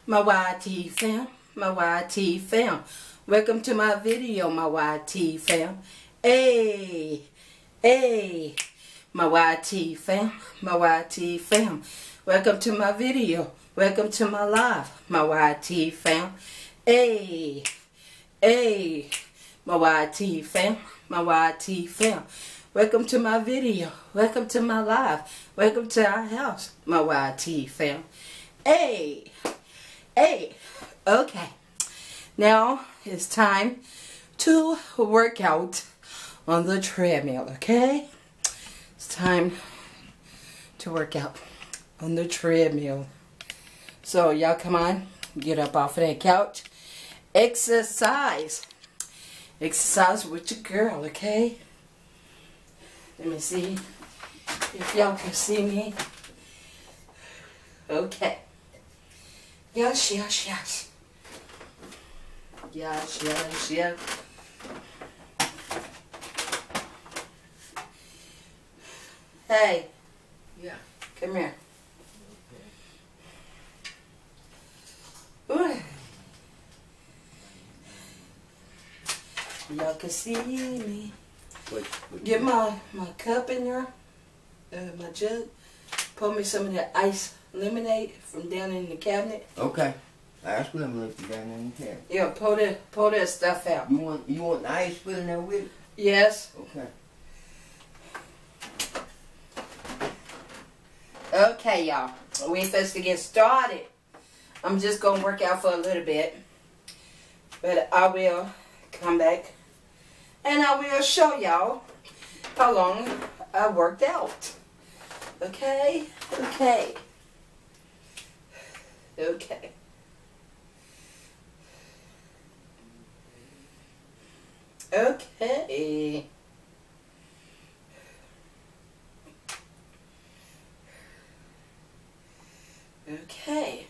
My YT fam, my YT fam. Welcome to my video, my YT fam. Hey, hey, my YT fam, my YT fam. Welcome to my video. Welcome to my live, my YT fam. Hey, hey, my YT fam, my YT fam. Welcome to my video. Welcome to my live. Welcome to our house, my YT fam. Hey, hey, okay. Now it's time to work out on the treadmill, okay? It's time to work out on the treadmill. So y'all come on, get up off of that couch. Exercise. Exercise with your girl, okay? Let me see if y'all can see me. Okay. Yes, yes, yes. Yes, yes, yes. Hey. Yeah. Come here. Ooh. Y'all can see me. Get my cup in there, my jug. Pour me some of that ice lemonade from down in the cabinet. Okay. Ice lemonade from down in the cabinet. Yeah, pour that stuff out. You want the ice put in there with it? Yes. Okay. Okay, y'all. We first to get started. I'm just gonna work out for a little bit, but I will come back and I will show y'all how long I worked out. Okay? Okay. Okay. Okay. Okay.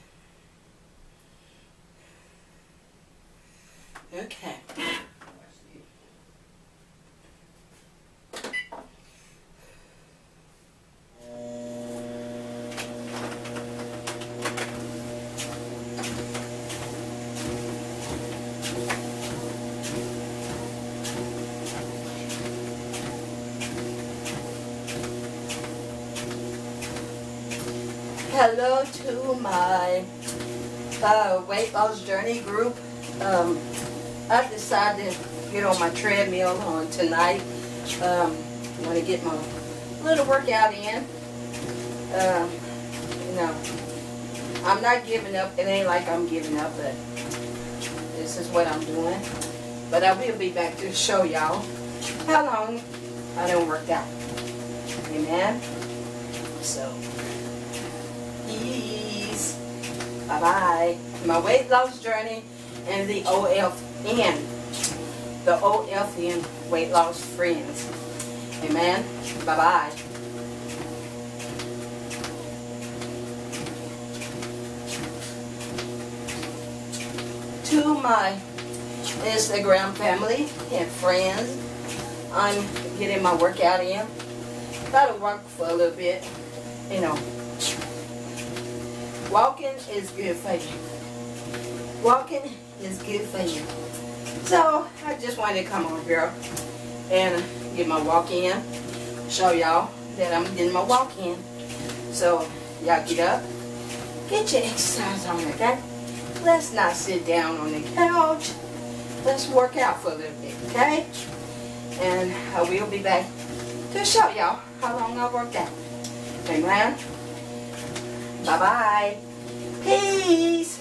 Okay. Hello to my weight loss journey group. I decided to get on my treadmill on tonight. I'm going to get my little workout in. You know, I'm not giving up. It ain't like I'm giving up, but this is what I'm doing. But I will be back to show y'all how long I done worked out. Amen. So, peace. Bye-bye. My weight loss journey and the OFN. The OFN weight loss friends. Amen. Bye-bye. To my Instagram family and friends, I'm getting my workout in. Gotta walk for a little bit, you know. Walking is good for you. Walking is good for you. So I just wanted to come on here and get my walk in. Show y'all that I'm getting my walk in. So y'all get up, get your exercise on, okay? Let's not sit down on the couch. Let's work out for a little bit, okay? And I will be back to show y'all how long I worked out. Amen. Bye-bye. Peace.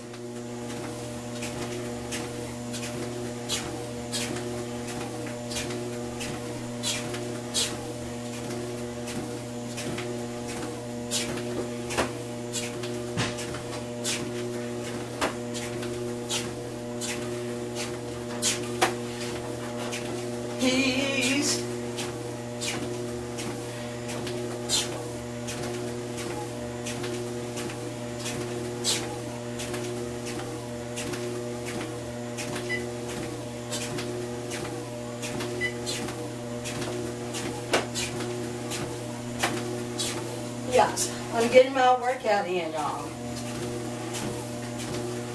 Peace. Yes, I'm getting my workout in, y'all.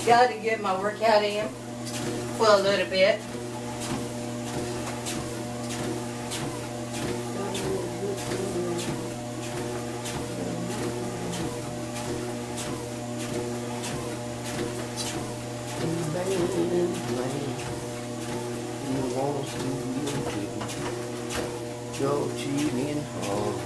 Got to get my workout in for a little bit. Go cheating home.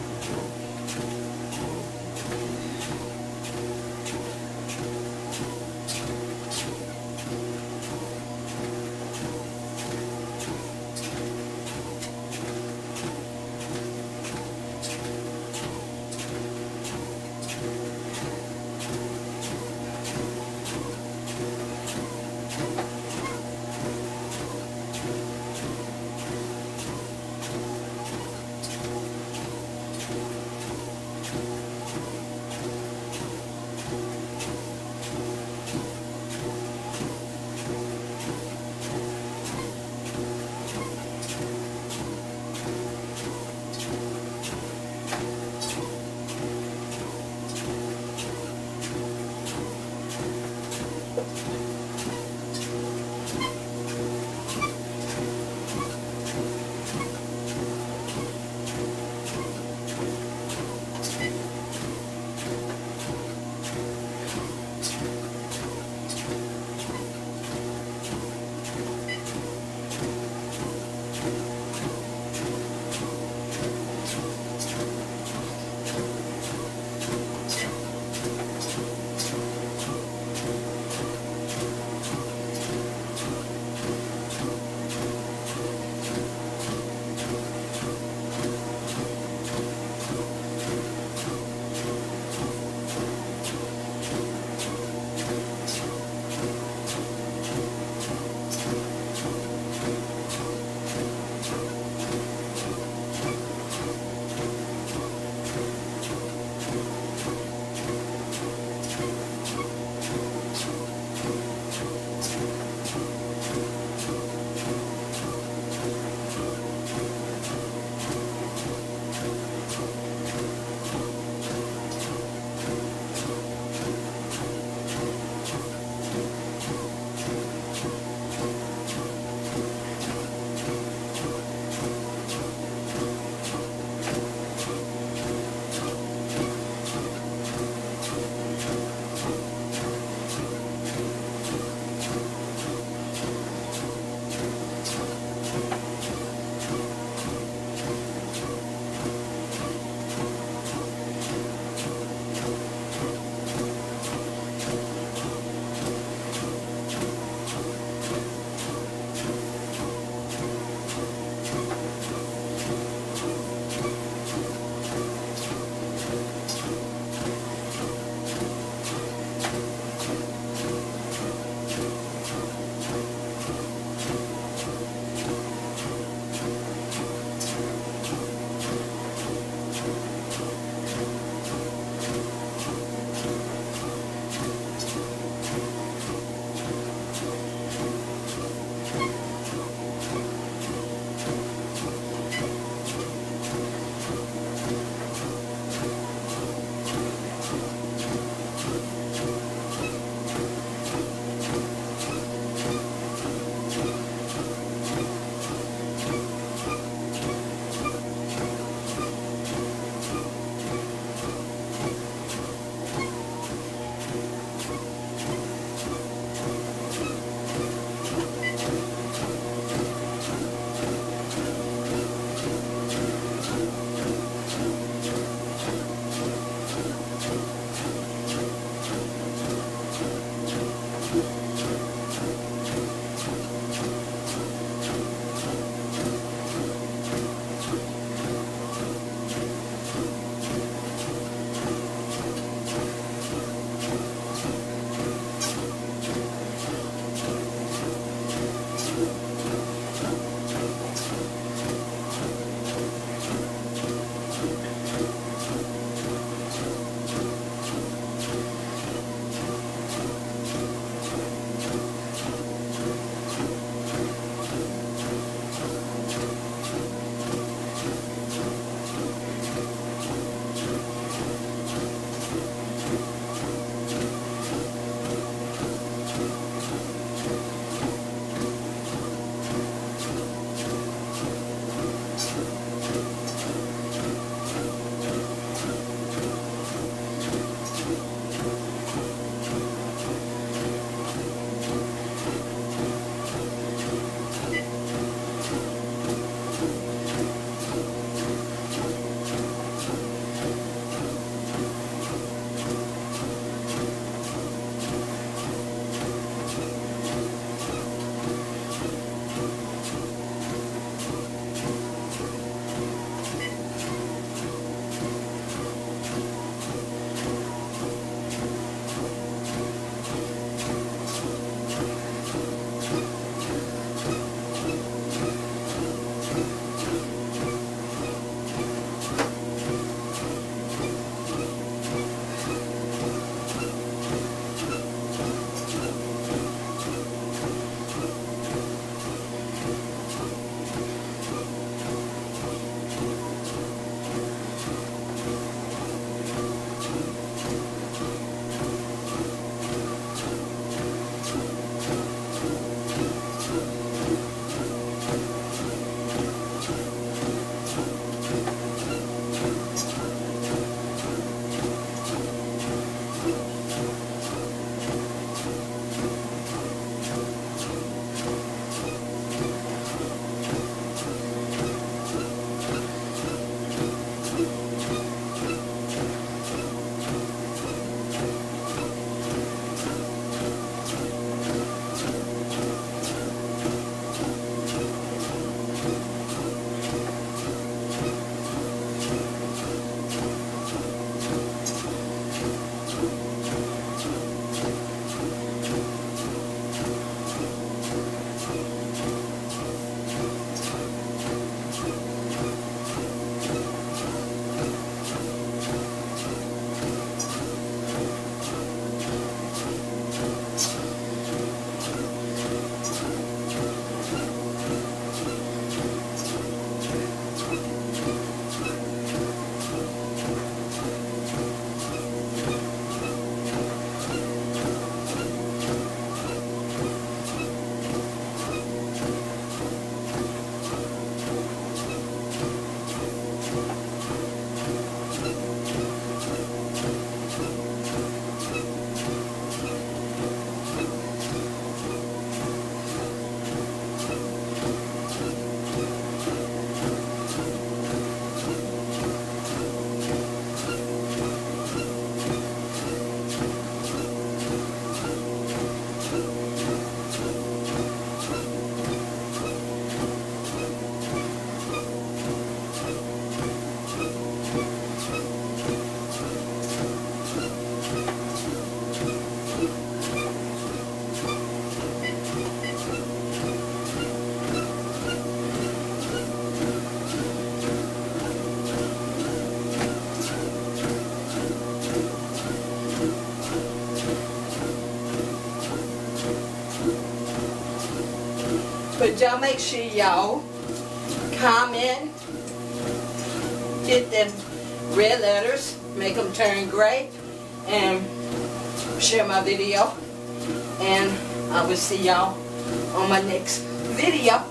But y'all make sure y'all comment, hit them red letters, make them turn gray, and share my video. And I will see y'all on my next video,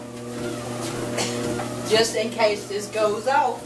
just in case this goes off.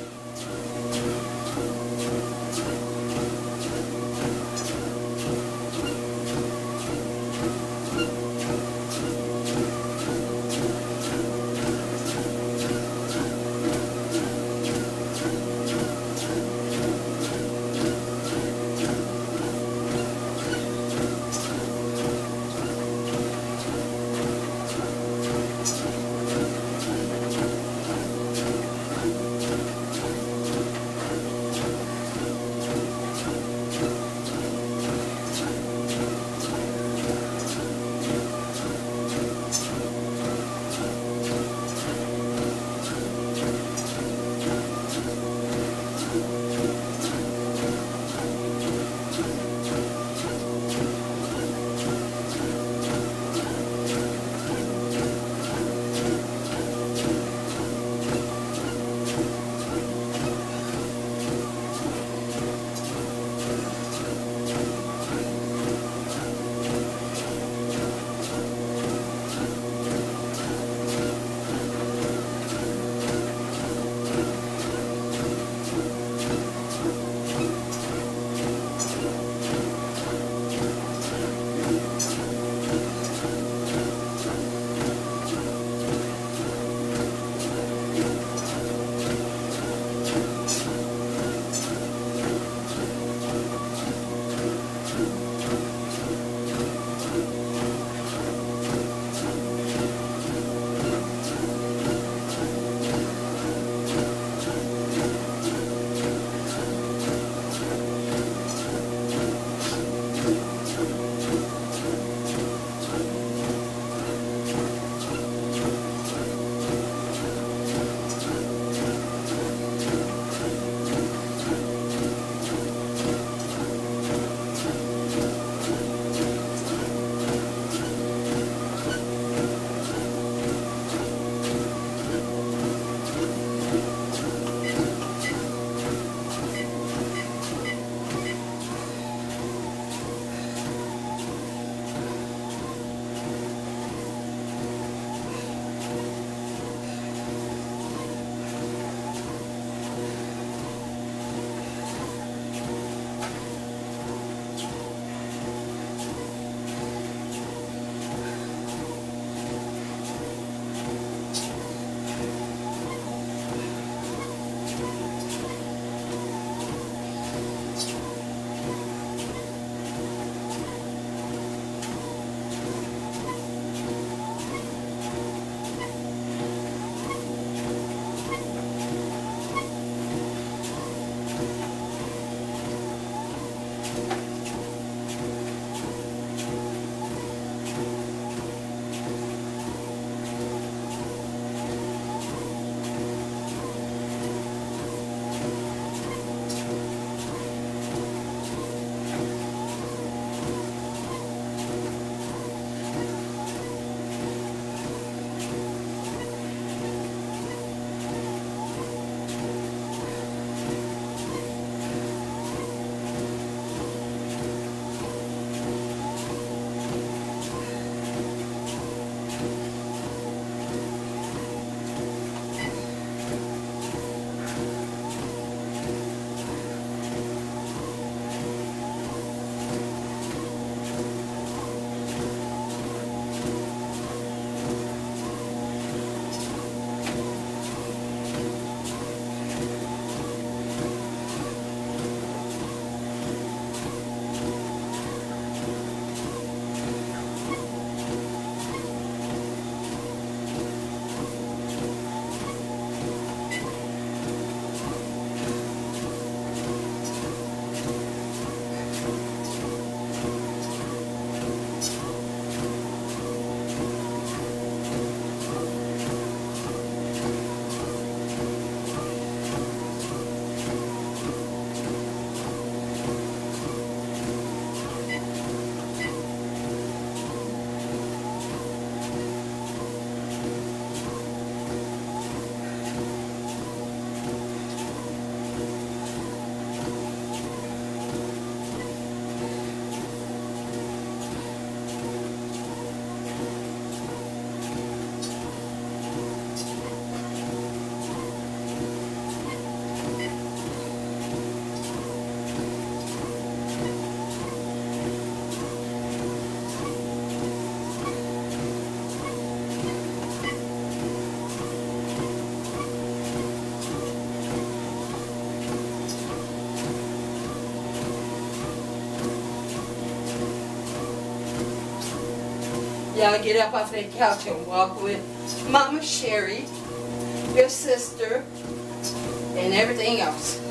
Y'all get up off that couch and walk with Mama Sherry, your sister, and everything else.